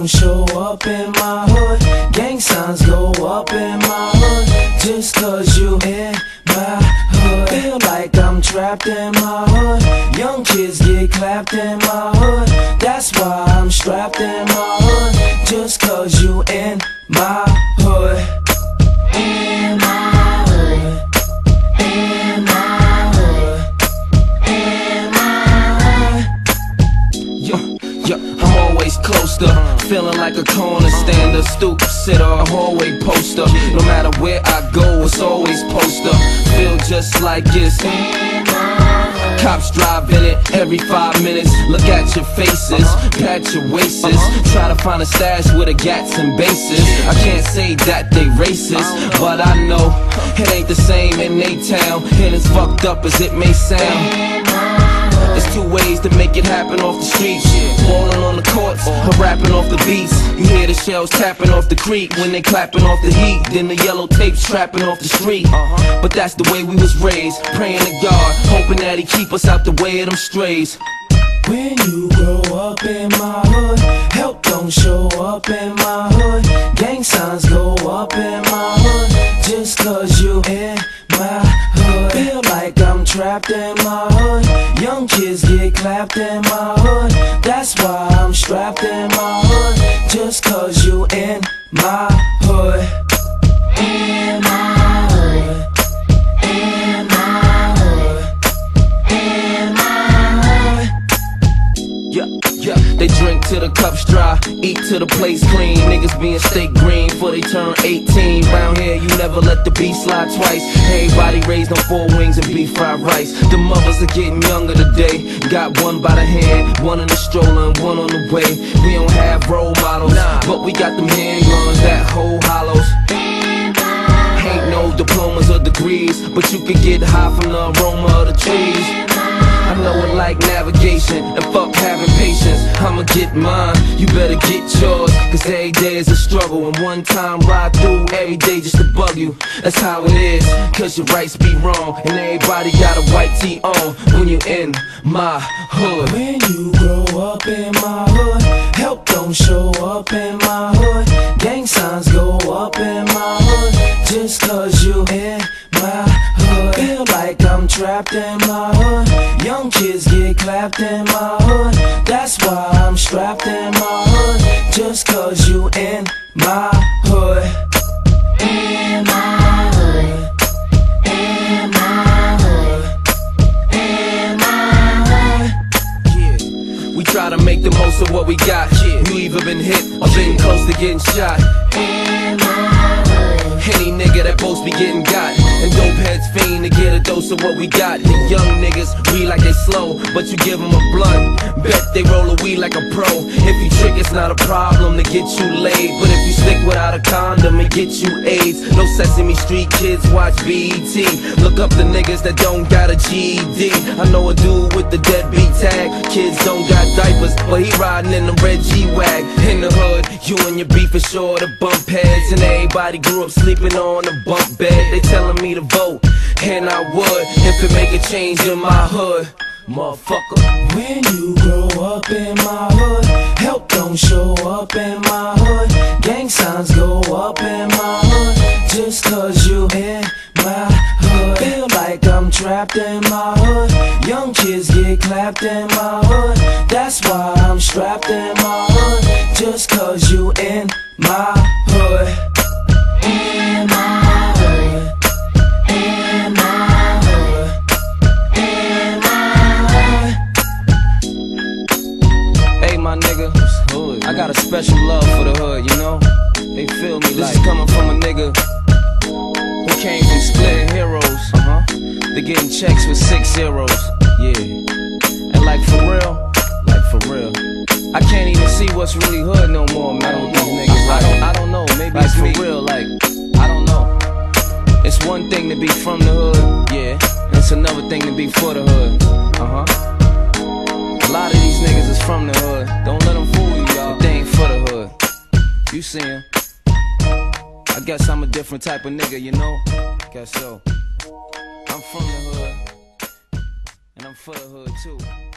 don't show up in my hood. Gang signs go up in my hood. Just cause you in my hood. Feel like I'm trapped in my hood. Young kids get clapped in my hood. That's why I'm strapped in my hood. Just cause you in my hood. In my hood. In my hood. In my hood. Yo, I'm always close to feeling like a corner stander, stoop sitter, a hallway poster. No matter where I go, it's always poster. Feel just like it's cops driving it every 5 minutes. Look at your faces, pat your waists. Try to find a stash with a gats and bases. I can't say that they racist, but I know it ain't the same in they town. And as fucked up as it may sound, there's two ways to make it happen off the streets: balling on the courts or rapping off the beats. You hear the shells tapping off the creek when they clapping off the heat. Then the yellow tape strapping off the street. But that's the way we was raised, praying to God, hoping that He keep us out the way of them strays. When you grow up in my hood, help don't show up in my hood. Gang signs go up in my hood. Just cause you in my hood. Feel like I'm trapped in my hood. Young kids get clapped in my hood. That's why I'm strapped in my hood. Just cause you in my hood. In my hood. In my hood. In my hood. Yeah, they drink till the cup's dry, eat till the plate's clean. Niggas being steak green before they turn 18. Round here you never let the beat slide twice. Everybody raised on 4 wings and beef fried rice. The mothers are getting younger today. Got one by the hand, one in the stroller and one on the way. We don't have role models, but we got them handguns that hold hollows. Ain't no diplomas or degrees, but you could get high from the aroma of the trees. I know it like navigation, and fuck having patience. I'ma get mine, you better get yours. Cause every day is a struggle, and one time ride through every day just to bug you. That's how it is, cause your rights be wrong, and everybody got a white tee on when you in my hood. When you grow up in my hood, help don't show up in my hood. Gang signs go up in my hood. Just cause you in my hood. Feel like I'm trapped in my hood. Young kids get clapped in my hood. That's why I'm strapped in my hood. Just cause you in my hood. In my hood. In my hood. In my hood. Yeah. We try to make the most of what we got. You either been hit or been close to getting shot. In my hood. Any nigga that boasts be getting got, and dope heads fiend to get a dose of what we got. The young niggas read like they slow, but you give them a blunt, bet they roll a weed like a pro. If you trick, it's not a problem to get you laid, but if you stick without a condom, it get you AIDS. No Sesame Street kids watch BET. Look up the niggas that don't got a GED. I know a dude with the deadbeat tag. Kids don't got diapers, but he riding in the red G-Wag. In the hood, you and your beef is sure to bump heads, and everybody grew up sleeping on a bunk bed. They telling me to vote, and I would if it make a change in my hood, motherfucker. When you grow up in my hood, help don't show up in my hood. Gang signs go up in my hood. Just cause you in my hood. Feel like I'm trapped in my hood. Young kids get clapped in my hood. That's why I'm strapped in my hood. Just cause you in my hood. In my hood. In my hood. In my hood. Hey my nigga, I got a special love for the hood, you know? They feel me. This is coming from a nigga who came from splitting heroes, to getting checks with 6 zeros, yeah. And like for real, I can't even see what's really hood no more, man, with these niggas. I don't know, maybe like it's for me. Real, like, I don't know. It's one thing to be from the hood, yeah, and it's another thing to be for the hood, A lot of these niggas is from the hood. Don't let them fool you, y'all. They ain't for the hood. You see him. I guess I'm a different type of nigga, you know? Guess so. I'm from the hood, and I'm for the hood too.